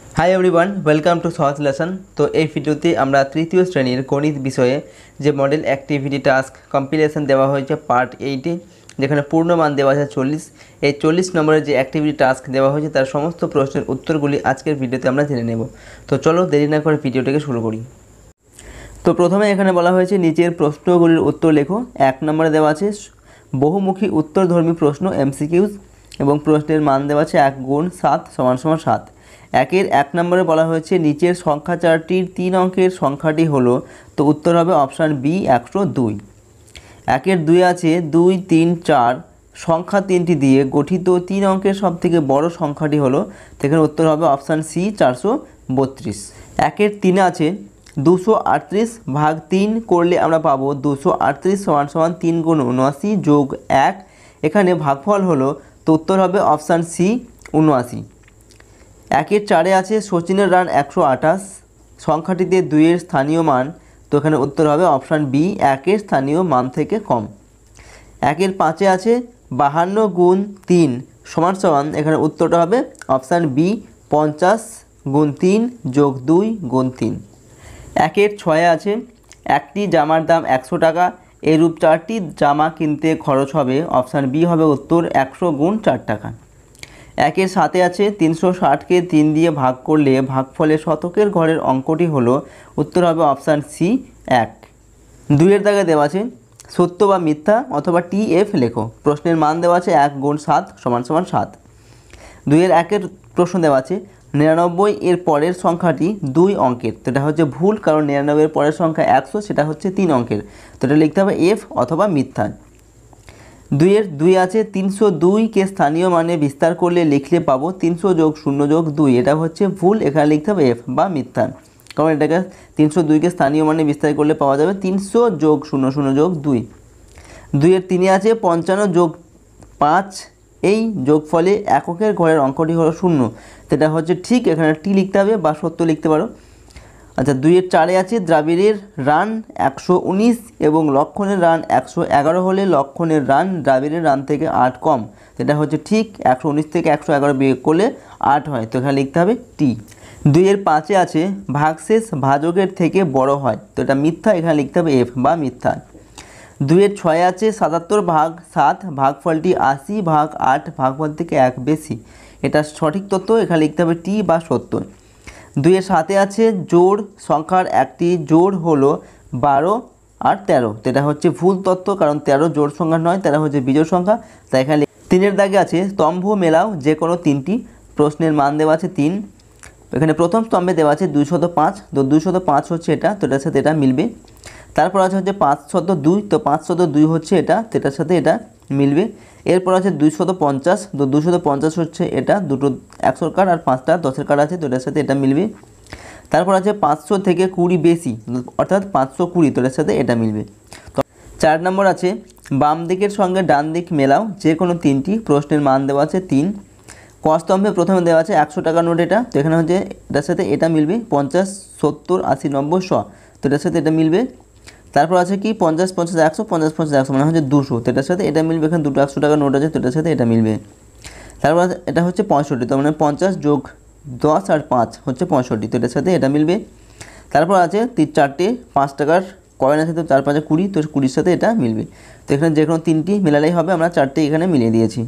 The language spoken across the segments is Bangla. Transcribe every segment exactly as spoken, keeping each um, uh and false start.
High everyone, welcome to Sahaj lesson. তো এই ভিডিওতে আমরা তৃতীয় শ্রেণীর গণিত বিষয়ে যে মডেল অ্যাক্টিভিটি টাস্ক কম্পিলেশন দেওয়া হয়েছে পার্ট এইটে, যেখানে পূর্ণমান দেওয়া আছে চল্লিশ। এই চল্লিশ নম্বরের যে অ্যাক্টিভিটি টাস্ক দেওয়া হয়েছে তার সমস্ত প্রশ্নের উত্তরগুলি আজকের ভিডিওতে আমরা জেনে নেব। তো চলো দেরি না করে ভিডিওটাকে শুরু করি। তো প্রথমে এখানে বলা হয়েছে নিচের প্রশ্নগুলির উত্তর লেখো। এক নম্বরে দেওয়া আছে বহুমুখী উত্তরধর্মী প্রশ্ন এমসিকিউজ এবং প্রশ্নের মান দেওয়া আছে এক গুণ সাত সমান সমান সাত। একের এক নম্বরে বলা হয়েছে নিচের সংখ্যা চারটির তিন অঙ্কের সংখ্যাটি হলো, তো উত্তর হবে অপশান বি একশো দুই। একের দুই আছে দুই তিন চার সংখ্যা তিনটি দিয়ে গঠিত তিন অঙ্কের সবথেকে বড় সংখ্যাটি হলো, সেখানে উত্তর হবে অপশান সি চারশো বত্রিশ। একের তিনে আছে দুশো আটত্রিশ ভাগ তিন করলে আমরা পাবো দুশো আটত্রিশ সমান সমান তিন গুণ উনআশি যোগ এক। এখানে ভাগফল হলো, তো উত্তর হবে অপশান সি উনআশি। একের চারে আছে সচিনের রান একশো আঠাশ সংখ্যাটিতে দুইয়ের স্থানীয় মান, তো এখানে উত্তর হবে অপশান বি একের স্থানীয় মান থেকে কম। একের পাঁচে আছে বাহান্ন গুণ তিন সমান সমান, এখানে উত্তরটা হবে অপশান বি পঞ্চাশ গুণ তিন যোগ দুই গুণ তিন। একের ছয়ে আছে একটি জামার দাম একশো টাকা, এরূপ চারটি জামা কিনতে খরচ হবে, অপশান বি হবে উত্তর একশো গুণ চার টাকা। একের সাথে আছে তিনশো ষাটকে তিন দিয়ে ভাগ করলে ভাগফলে শতকের ঘরের অঙ্কটি হলো, উত্তর হবে অপশান সি এক। দুইয়ের দাগে দেওয়া আছে সত্য বা মিথ্যা অথবা টি এফ লেখো। প্রশ্নের মান দেওয়া আছে এক গুণ সাত সমান সমান সাত। দুইয়ের একের প্রশ্ন দেওয়া আছে নিরানব্বই এর পরের সংখ্যাটি দুই অঙ্কের, তো এটা হচ্ছে ভুল, কারণ নিরানব্বই এর পরের সংখ্যা একশো, সেটা হচ্ছে তিন অঙ্কের, তো এটা লিখতে হবে এফ অথবা মিথ্যা। দুইয়ের দুই আছে তিনশো দুইকে স্থানীয় মানে বিস্তার করলে লিখলে পাবো তিনশো যোগ শূন্য যোগ দুই, এটা হচ্ছে ভুল, এখানে লিখতে হবে এফ বা মিথ্যা, কারণ এটাকে তিনশো দুইকে স্থানীয় মানে বিস্তার করলে পাওয়া যাবে তিনশো যোগ শূন্য শূন্য যোগ দুই। দুইয়ের তিনে আছে পঞ্চান্ন যোগ পাঁচ, এই যোগফলে এককের ঘরের অঙ্কটি হলো শূন্য, সেটা হচ্ছে ঠিক, এখানে টি লিখতে হবে বা সত্য লিখতে পারো। আচ্ছা, দুইয়ের চারে আছে দ্রাবিড়ের রান একশো উনিশ এবং লক্ষণের রান একশো এগারো হলে লক্ষণের রান দ্রাবিড়ের রান থেকে আট কম, সেটা হচ্ছে ঠিক, একশো উনিশ থেকে একশো এগারো বিয়োগ করলে আট হয়, তো এখানে লিখতে হবে টি। দুইয়ের পাঁচে আছে ভাগশেষ ভাজকের থেকে বড় হয়, তো এটা মিথ্যা, এখানে লিখতে হবে এফ বা মিথ্যা। দুইয়ের ছয় আছে সাতাত্তর ভাগ সাত ভাগফলটি আশি ভাগ আট ভাগফল থেকে এক বেশি, এটা সঠিক তথ্য, এখানে লিখতে হবে টি বা সত্য। দুইয়ের সাথে আছে জোড় সংখ্যার একটি জোড় হলো বারো আর তেরো, তো এটা হচ্ছে ভুল তথ্য, কারণ তেরো জোড় সংখ্যা নয়, তেরো হচ্ছে বিজোড় সংখ্যা, তাই এখানে। তিনের দাগে আছে স্তম্ভ মেলাও যে কোনো তিনটি, প্রশ্নের মান দেওয়া আছে তিন। এখানে প্রথম স্তম্ভে দেওয়া আছে দুইশত পাঁচ, তো দুইশত পাঁচ হচ্ছে এটা, তো এটার সাথে এটা মিলবে। তারপর আছে হচ্ছে পাঁচশত দুই, তো পাঁচশত দুই হচ্ছে এটা, তো এটার সাথে এটা মিলবে। এরপর আছে দুইশত পঞ্চাশ, তো দুইশত পঞ্চাশ হচ্ছে এটা, দুটো একশোর কার্ড আর পাঁচটা দশের কার্ড আছে, তো এটার সাথে এটা মিলবে। তারপর আছে পাঁচশো থেকে কুড়ি বেশি, অর্থাৎ পাঁচশো কুড়ি, তো এটার সাথে এটা মিলবে। তো চার নম্বর আছে বাম দিকের সঙ্গে ডান দিক মেলাও যে কোনো তিনটি, প্রশ্নের মান দেওয়া আছে তিন। ক স্তম্ভে প্রথমে দেওয়া আছে একশো টাকার নোট, এটা তো এখানে হচ্ছে এটার সাথে এটা মিলবে, পঞ্চাশ সত্তর আশি নব্বই শ, তো এটার সাথে এটা মিলবে। তারপর আছে কি পঞ্চাশ পঞ্চাশ একশো পঞ্চাশ পঞ্চাশ একশো মানে হচ্ছে দুশো, তো এটার সাথে এটা মিলবে, এখানে দুটো একশো টাকার নোট আছে, তো এটার সাথে এটা মিলবে। তারপর এটা হচ্ছে পঁয়ষট্টি, তো মানে পঞ্চাশ যোগ দশ আর পাঁচ হচ্ছে পঁয়ষট্টি, তো এটার সাথে এটা মিলবে। তারপর আছে তিন চারটে পাঁচ টাকার কয়েন আছে, তো চার পাঁচে কুড়ি, তো কুড়ির সাথে এটা মিলবে, তো এখানে যে কোনো তিনটি মেলালেই হবে, আমরা চারটে এখানে মিলিয়ে দিয়েছি।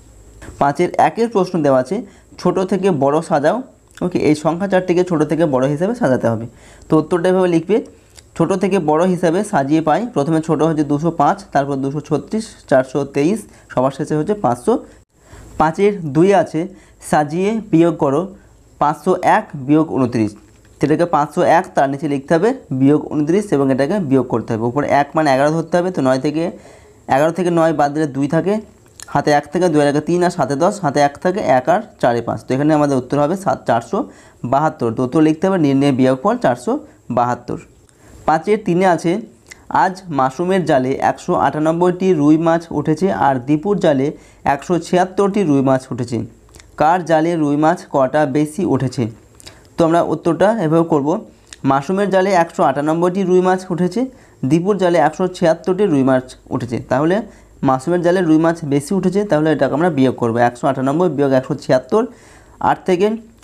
পাঁচের একের প্রশ্ন দেওয়া আছে ছোট থেকে বড় সাজাও, ওকে, এই সংখ্যা চারটিকে ছোট থেকে বড় হিসাবে সাজাতে হবে, তো উত্তরটা এভাবে লিখবে। ছোট থেকে বড় হিসাবে সাজিয়ে পাই, প্রথমে ছোট হচ্ছে দুশো পাঁচ, তারপর দুশো ছত্রিশ, চারশো তেইশ, সবার শেষে হচ্ছে পাঁচশো। পাঁচের দুই আছে সাজিয়ে বিয়োগ করো পাঁচশো এক বিয়োগ উনত্রিশ, সেটাকে পাঁচশো এক তার নিচে লিখতে হবে বিয়োগ উনত্রিশ এবং এটাকে বিয়োগ করতে হবে। উপরে এক মানে এগারো ধরতে হবে, তো নয় থেকে এগারো থেকে নয় বাদ দিলে দুই থাকে, হাতে এক থেকে দুই একে তিন আর সাথে দশ, হাতে এক থাকে এক আর চারে পাঁচ, তো এখানে আমাদের উত্তর হবে সাত চারশো বাহাত্তর, তো উত্তর লিখতে হবে নির্ণয় বিয়োগফল চারশো বাহাত্তর। পাঁচের তিনে আছে আজ মাশরুমের জালে একশো আটানব্বইটি রুই মাছ উঠেছে আর দীপুর জালে একশো ছিয়াত্তরটি রুই মাছ উঠেছে, কার জালে রুই মাছ কটা বেশি উঠেছে? তো আমরা উত্তরটা এভাবে করব, মাশরুমের জালে একশো আটানব্বইটি রুই মাছ উঠেছে, দীপুর জালে একশো ছিয়াত্তরটি রুই মাছ উঠেছে, তাহলে মাশরুমের জালে রুই মাছ বেশি উঠেছে, তাহলে এটাকে আমরা বিয়োগ করবো, একশো আটানব্বই বিয়োগ একশো ছিয়াত্তর, আট থেকে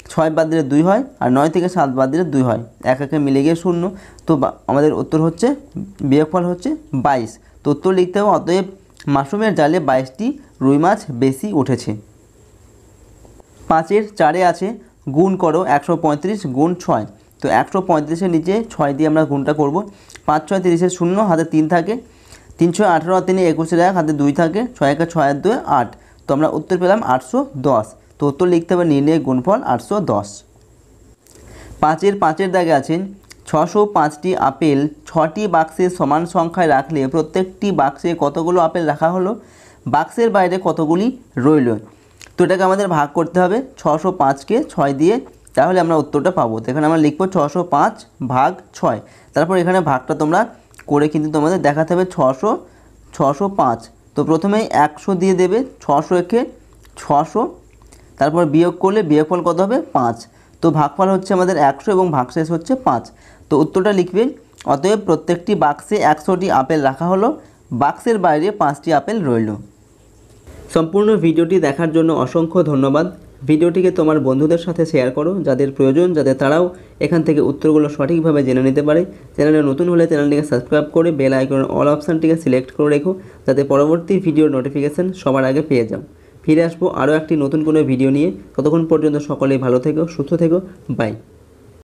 ছয় বাদ দিলে দুই হয়, আর নয় থেকে সাত বাদ দিলে দুই হয়, এক একে মিলে গিয়ে শূন্য। তো আমাদের উত্তর হচ্ছে বিয়োগফল হচ্ছে বাইশ। তো উত্তর লিখতে হবে অতএব মাশরুমের জালে বাইশটি রুই মাছ বেশি উঠেছে। পাঁচের চারে আছে গুণ করো একশো পঁয়ত্রিশ গুণ ছয়। তো একশো পঁয়ত্রিশের নিচে ছয় দিয়ে আমরা গুণটা করব। পাঁচ ছয় তিরিশের শূন্য, হাতে তিন থাকে, তিন ছয় আঠেরো, আর তিনে একুশের এক, হাতে দুই থাকে, ছয় একে ছয় আর দুই আট। তো আমরা উত্তর পেলাম আটশো দশ। তো উত্তর লিখতে হবে নির্ণয় গুণফল আটশো দশ। পাঁচের পাঁচের দাগে আছেন ছশো পাঁচটি আপেল ছটি বাক্সে সমান সংখ্যায় রাখলে প্রত্যেকটি বাক্সে কতগুলো আপেল রাখা হলো, বাক্সের বাইরে কতগুলি রইল। তো এটাকে আমাদের ভাগ করতে হবে ছশো পাঁচকে ছয় দিয়ে, তাহলে আমরা উত্তরটা পাবো। তো এখানে আমরা লিখবো ছশো পাঁচ ভাগ ছয়, তারপর এখানে ভাগটা তোমরা করে কিন্তু তোমাদের দেখাতে হবে ছশো ছশো পাঁচ। তো প্রথমেই একশো দিয়ে দেবে, ছশো একে ছশো, তারপর বিয়োগ করলে বিয়োগফল কত হবে পাঁচ। তো ভাগফল হচ্ছে আমাদের একশো এবং ভাগশেষ হচ্ছে পাঁচ। তো উত্তরটা লিখবে অতএব প্রত্যেকটি বাক্সে একশোটি আপেল রাখা হলো, বাক্সের বাইরে পাঁচটি আপেল রইল। সম্পূর্ণ ভিডিওটি দেখার জন্য অসংখ্য ধন্যবাদ। ভিডিওটিকে তোমার বন্ধুদের সাথে শেয়ার করো যাদের প্রয়োজন, যাতে তারাও এখান থেকে উত্তরগুলো সঠিকভাবে জেনে নিতে পারে। চ্যানেলে নতুন হলে চ্যানেলটিকে সাবস্ক্রাইব করে বেল আইকনের অল অপশানটিকে সিলেক্ট করে রেখো, যাতে পরবর্তী ভিডিওর নোটিফিকেশান সবার আগে পেয়ে যাও। ফিরে আসবো আরও একটি নতুন কোনো ভিডিও নিয়ে। ততক্ষণ পর্যন্ত সকলেই ভালো থেকো, সুস্থ থেকো, বাই।